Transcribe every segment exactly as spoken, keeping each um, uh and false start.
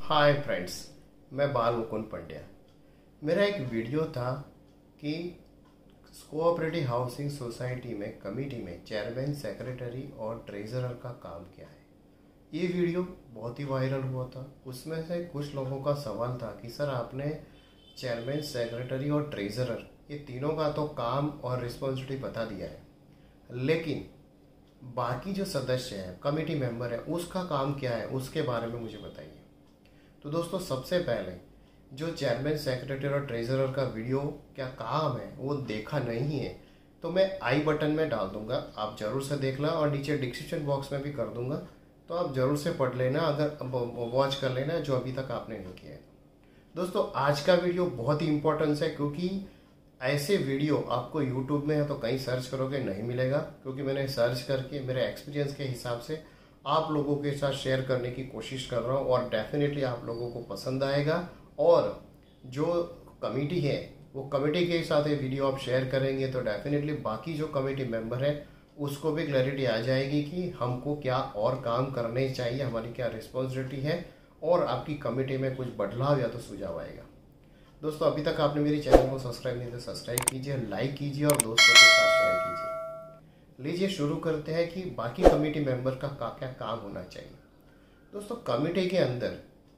Hi friends, मैं बाल मुकुंद पंड्या। मेरा एक वीडियो था कि कोऑपरेटिव हाउसिंग सोसाइटी में कमेटी में चेयरमैन, सेक्रेटरी और ट्रेजरर का काम क्या है। ये वीडियो बहुत ही वायरल हुआ था। उसमें से कुछ लोगों का सवाल था कि सर आपने चेयरमैन, सेक्रेटरी और ट्रेजरर ये तीनों का तो काम और रिस्पॉन्सिबिलिटी बता दिया है, लेकिन बाकी जो सदस्य हैं, कमेटी मेंबर है, उसका काम क्या है, उसके बारे में मुझे बताइए। तो दोस्तों, सबसे पहले जो चेयरमैन, सेक्रेटरी और ट्रेजरर का वीडियो क्या काम है वो देखा नहीं है तो मैं आई बटन में डाल दूंगा, आप जरूर से देखना, और नीचे डिस्क्रिप्शन बॉक्स में भी कर दूंगा, तो आप जरूर से पढ़ लेना, अगर वॉच कर लेना जो अभी तक आपने नहीं किया है। दोस्तों, आज का वीडियो बहुत ही इंपॉर्टेंस है, क्योंकि ऐसे वीडियो आपको यूट्यूब में है तो कहीं सर्च करोगे नहीं मिलेगा, क्योंकि मैंने सर्च करके मेरे एक्सपीरियंस के हिसाब से आप लोगों के साथ शेयर करने की कोशिश कर रहा हूँ, और डेफिनेटली आप लोगों को पसंद आएगा। और जो कमेटी है वो कमेटी के साथ ये वीडियो आप शेयर करेंगे तो डेफिनेटली बाकी जो कमेटी मेंबर है उसको भी क्लैरिटी आ जाएगी कि हमको क्या और काम करने चाहिए, हमारी क्या रिस्पॉन्सिबिलिटी है, और आपकी कमेटी में कुछ बदलाव या तो सुझाव आएगा। दोस्तों, अभी तक आपने मेरी चैनल को सब्सक्राइब नहीं तो सब्सक्राइब कीजिए, लाइक कीजिए और दोस्तों के साथ शेयर कीजिए। लीजिए शुरू करते हैं कि बाकी कमेटी मेंबर का क्या क्या काम होना चाहिए। दोस्तों, कमेटी के अंदर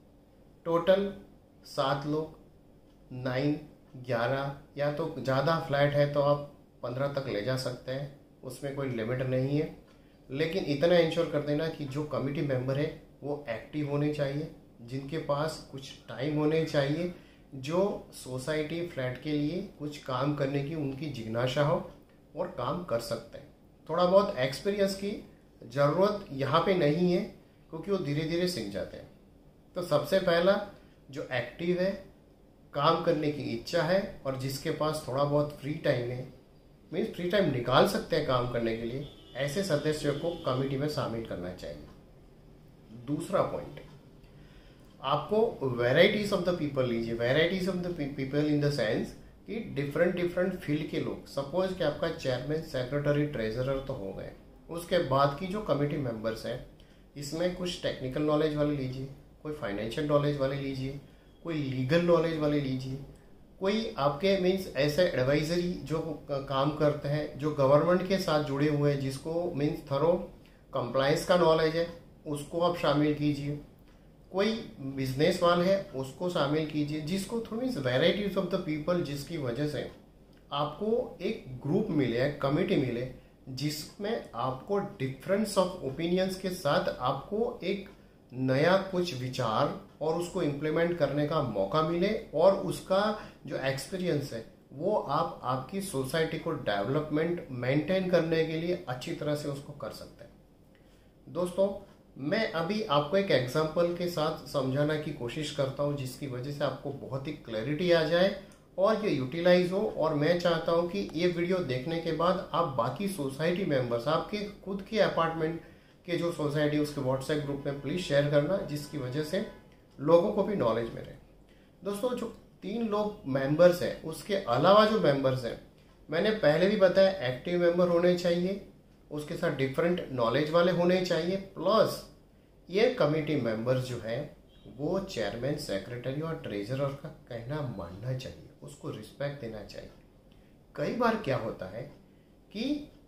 टोटल सात लोग, नाइन, ग्यारह या तो ज़्यादा फ्लैट है तो आप पंद्रह तक ले जा सकते हैं, उसमें कोई लिमिट नहीं है। लेकिन इतना इंश्योर कर देना कि जो कमेटी मेंबर है वो एक्टिव होने चाहिए, जिनके पास कुछ टाइम होने चाहिए, जो सोसाइटी फ्लैट के लिए कुछ काम करने की उनकी जिज्ञासा हो और काम कर सकते हैं। थोड़ा बहुत एक्सपीरियंस की ज़रूरत यहाँ पे नहीं है, क्योंकि वो धीरे धीरे सीख जाते हैं। तो सबसे पहला जो एक्टिव है, काम करने की इच्छा है और जिसके पास थोड़ा बहुत फ्री टाइम है, मीन्स फ्री टाइम निकाल सकते हैं काम करने के लिए, ऐसे सदस्यों को कमेटी में शामिल करना चाहिए। दूसरा पॉइंट, आपको वेराइटीज ऑफ द पीपल लीजिए। Varieties of the people in the sense कि डिफरेंट डिफरेंट फील्ड के लोग। सपोज कि आपका चेयरमैन, सेक्रेटरी, ट्रेजरर तो हो गए, उसके बाद की जो कमेटी मेंबर्स हैं इसमें कुछ टेक्निकल नॉलेज वाले लीजिए, कोई फाइनेंशियल नॉलेज वाले लीजिए, कोई लीगल नॉलेज वाले लीजिए, कोई आपके मीन्स ऐसे एडवाइजरी जो काम करते हैं, जो गवर्नमेंट के साथ जुड़े हुए हैं, जिसको मीन्स थरो कंप्लायंस का नॉलेज है, उसको आप शामिल कीजिए। कोई बिजनेस वाल है उसको शामिल कीजिए, जिसको थोड़ी वेराइटीज ऑफ द पीपल, जिसकी वजह से आपको एक ग्रुप मिले, एक कमेटी मिले, जिसमें आपको डिफरेंस ऑफ ओपिनियंस के साथ आपको एक नया कुछ विचार और उसको इम्प्लीमेंट करने का मौका मिले, और उसका जो एक्सपीरियंस है वो आप आपकी सोसाइटी को डेवलपमेंट मेंटेन करने के लिए अच्छी तरह से उसको कर सकते हैं। दोस्तों, मैं अभी आपको एक एग्जांपल के साथ समझाने की कोशिश करता हूं, जिसकी वजह से आपको बहुत ही क्लैरिटी आ जाए और ये यूटिलाइज हो। और मैं चाहता हूं कि ये वीडियो देखने के बाद आप बाकी सोसाइटी मेंबर्स, आपके खुद के अपार्टमेंट के जो सोसाइटी, उसके व्हाट्सएप ग्रुप में प्लीज शेयर करना, जिसकी वजह से लोगों को भी नॉलेज मिले। दोस्तों, जो तीन लोग मेंबर्स हैं, उसके अलावा जो मेंबर्स हैं, मैंने पहले भी बताया, एक्टिव मेंबर होने चाहिए, उसके साथ डिफरेंट नॉलेज वाले होने चाहिए, प्लस ये कमेटी मेंबर्स जो है वो चेयरमैन, सेक्रेटरी और ट्रेजरर का कहना मानना चाहिए, उसको रिस्पेक्ट देना चाहिए। कई बार क्या होता है कि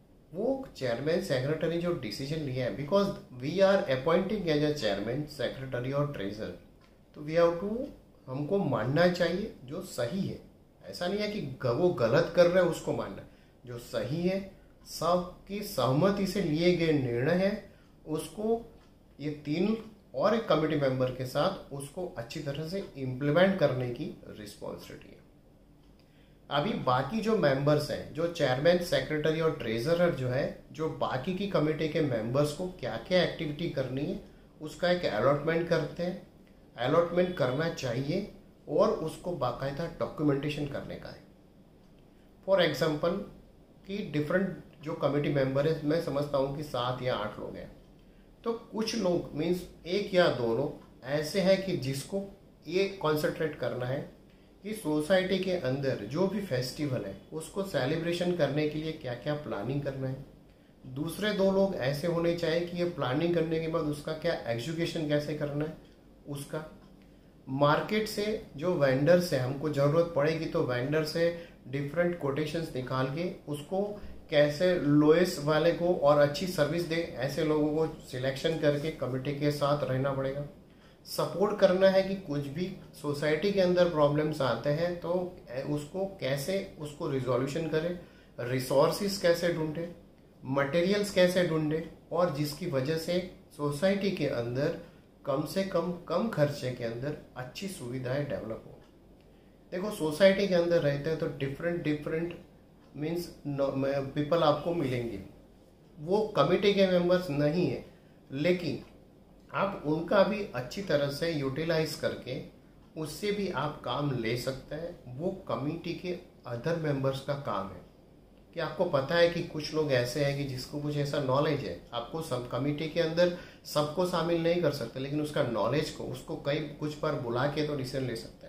वो चेयरमैन, सेक्रेटरी जो डिसीजन लिया है, because we are appointing as a chairman, secretary और ट्रेजर, तो वी हैव टू, हमको मानना चाहिए जो सही है। ऐसा नहीं है कि वो गलत कर रहे हैं उसको मानना, जो सही है, सबकी सहमति से लिए गए निर्णय है, उसको ये तीन और एक कमेटी मेंबर के साथ उसको अच्छी तरह से इम्प्लीमेंट करने की रिस्पॉन्सिबिलिटी है। अभी बाकी जो मेंबर्स हैं, जो चेयरमैन, सेक्रेटरी और ट्रेजरर जो है, जो बाकी की कमेटी के मेंबर्स को क्या क्या एक्टिविटी करनी है उसका एक अलॉटमेंट करते हैं, अलॉटमेंट करना चाहिए, और उसको बाकायदा डॉक्यूमेंटेशन करने का है। फॉर एग्जाम्पल कि डिफरेंट जो कमेटी मेंबर है, मैं समझता हूँ कि सात या आठ लोग हैं, तो कुछ लोग मीन्स एक या दो लोग ऐसे हैं कि जिसको ये कॉन्सेंट्रेट करना है कि सोसाइटी के अंदर जो भी फेस्टिवल है उसको सेलिब्रेशन करने के लिए क्या क्या प्लानिंग करना है। दूसरे दो लोग ऐसे होने चाहिए कि ये प्लानिंग करने के बाद उसका क्या एग्जीक्यूशन कैसे करना है उसका। मार्केट से जो वेंडर से हमको ज़रूरत पड़ेगी तो वेंडर से डिफरेंट कोटेशंस निकाल के उसको कैसे लोएस्ट वाले को और अच्छी सर्विस दे, ऐसे लोगों को सिलेक्शन करके कमिटी के साथ रहना पड़ेगा। सपोर्ट करना है कि कुछ भी सोसाइटी के अंदर प्रॉब्लम्स आते हैं तो उसको कैसे उसको रिजोल्यूशन करें, रिसोर्सेज कैसे ढूंढे, मटेरियल्स कैसे ढूंढे, और जिसकी वजह से सोसाइटी के अंदर कम से कम कम खर्चे के अंदर अच्छी सुविधाएं डेवलप हो। देखो, सोसाइटी के अंदर रहते हैं तो डिफरेंट डिफरेंट मीन्स पीपल आपको मिलेंगे, वो कमिटी के मेंबर्स नहीं है, लेकिन आप उनका भी अच्छी तरह से यूटिलाइज करके उससे भी आप काम ले सकते हैं। वो कमिटी के अदर मेंबर्स का काम है कि आपको पता है कि कुछ लोग ऐसे हैं कि जिसको कुछ ऐसा नॉलेज है, आपको सब कमिटी के अंदर सबको शामिल नहीं कर सकते, लेकिन उसका नॉलेज को उसको कई कुछ बार बुला के तो डिसीजन ले सकते हैं।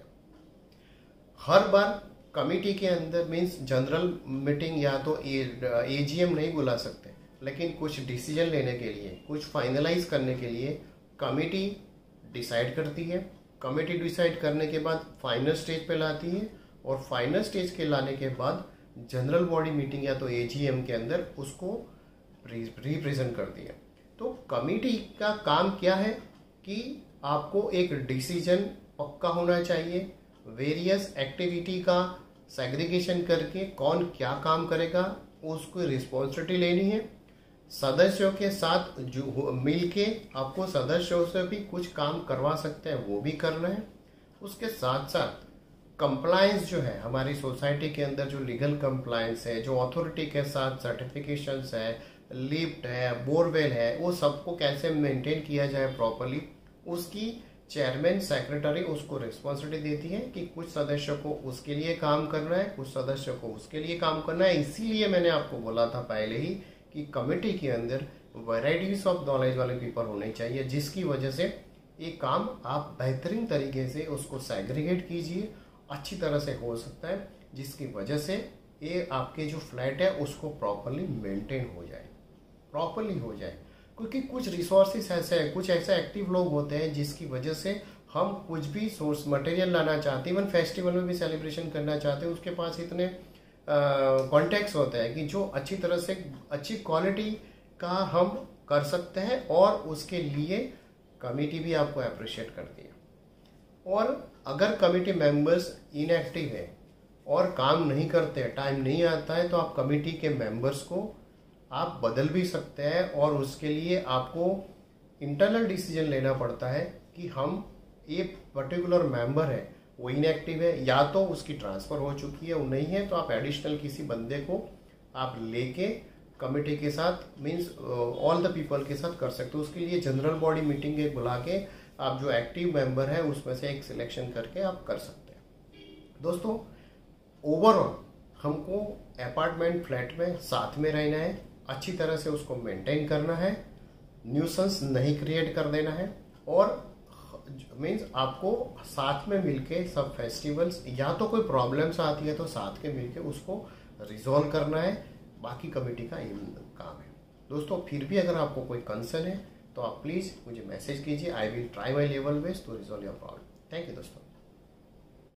हर बार कमिटी के अंदर मीन्स जनरल मीटिंग या तो एजीएम नहीं बुला सकते, लेकिन कुछ डिसीजन लेने के लिए, कुछ फाइनलाइज करने के लिए कमिटी डिसाइड करती है। कमिटी डिसाइड करने के बाद फाइनल स्टेज पे लाती है, और फाइनल स्टेज के लाने के बाद जनरल बॉडी मीटिंग या तो एजीएम के अंदर उसको रिप्रेजेंट करती है। तो कमिटी का काम क्या है कि आपको एक डिसीजन पक्का होना चाहिए, वेरियस एक्टिविटी का सेग्रीगेशन करके कौन क्या काम करेगा उसको रिस्पॉन्सिबिलिटी लेनी है। सदस्यों के साथ जो मिलके आपको सदस्यों से भी कुछ काम करवा सकते हैं वो भी करना है। उसके साथ साथ कंप्लायंस जो है हमारी सोसाइटी के अंदर, जो लीगल कंप्लायंस है, जो अथॉरिटी के साथ सर्टिफिकेशंस है, लिफ्ट है, बोरवेल है, वो सबको कैसे मेंटेन किया जाए प्रॉपर्ली, उसकी चेयरमैन सेक्रेटरी उसको रिस्पॉन्सिबिलिटी देती है कि कुछ सदस्यों को उसके लिए काम करना है, कुछ सदस्यों को उसके लिए काम करना है। इसीलिए मैंने आपको बोला था पहले ही कि कमेटी के अंदर वैरायटीज ऑफ नॉलेज वाले पीपल होने चाहिए, जिसकी वजह से ये काम आप बेहतरीन तरीके से उसको सेग्रीगेट कीजिए, अच्छी तरह से हो सकता है, जिसकी वजह से ये आपके जो फ्लैट है उसको प्रॉपरली मेंटेन हो जाए, प्रॉपरली हो जाए। क्योंकि कुछ रिसोर्सेस ऐसे हैं, कुछ ऐसे एक्टिव लोग होते हैं जिसकी वजह से हम कुछ भी सोर्स मटेरियल लाना चाहते हैं, इवन फेस्टिवल में भी सेलिब्रेशन करना चाहते हैं, उसके पास इतने कॉन्टेक्ट्स होते हैं कि जो अच्छी तरह से अच्छी क्वालिटी का हम कर सकते हैं, और उसके लिए कमेटी भी आपको अप्रिशिएट करती है। और अगर कमेटी मेंबर्स इनएक्टिव है और काम नहीं करते, टाइम नहीं आता है, तो आप कमेटी के मेंबर्स को आप बदल भी सकते हैं, और उसके लिए आपको इंटरनल डिसीजन लेना पड़ता है कि हम ये पर्टिकुलर मेंबर है वो इनएक्टिव है, या तो उसकी ट्रांसफर हो चुकी है, वो नहीं है, तो आप एडिशनल किसी बंदे को आप लेके कमेटी के साथ मीन्स ऑल द पीपल के साथ कर सकते हो। उसके लिए जनरल बॉडी मीटिंग एक बुला के आप जो एक्टिव मेंबर है उसमें से एक सिलेक्शन करके आप कर सकते हैं। दोस्तों, ओवरऑल हमको अपार्टमेंट फ्लैट में साथ में रहना है, अच्छी तरह से उसको मेंटेन करना है, न्यूसेंस नहीं क्रिएट कर देना है, और मीन्स आपको साथ में मिलके सब फेस्टिवल्स या तो कोई प्रॉब्लम्स आती है तो साथ के मिलके उसको रिजॉल्व करना है। बाकी कमेटी का ये काम है। दोस्तों, फिर भी अगर आपको कोई कंसर्न है तो आप प्लीज़ मुझे मैसेज कीजिए। I will try my level best to resolve your problem. Thank you दोस्तों।